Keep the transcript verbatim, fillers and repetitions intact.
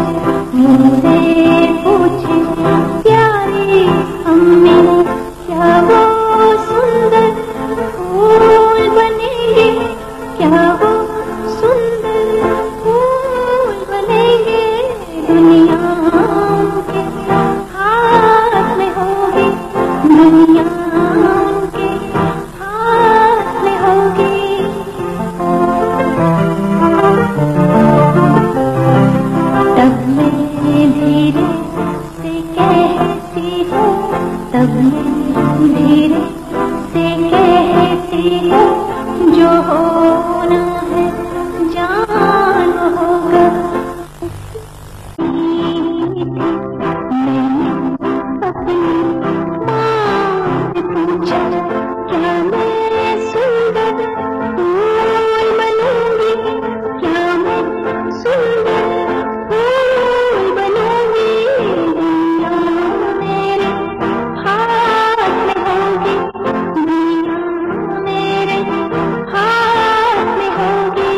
मुझसे पूछे प्यारी अम्मी, क्या वो सुंदर फूल बनेंगे, क्या वो सुंदर फूल बनेंगे। दुनिया के हाथ में होगी, दुनिया के हाथ में होगी। तब मैं धीरे से कहती हूँ, तब मैं धीरे से कहती हूँ, जो होना है जान होगा। मैंने अपनी माँ से पूछा, क्या मैं सुंदर फूल बनूंगी, क्या मैं सुंदर फूल बनूंगी। दुनिया मेरे हाथ में होगी, दुनिया मेरे हाथ में होगी।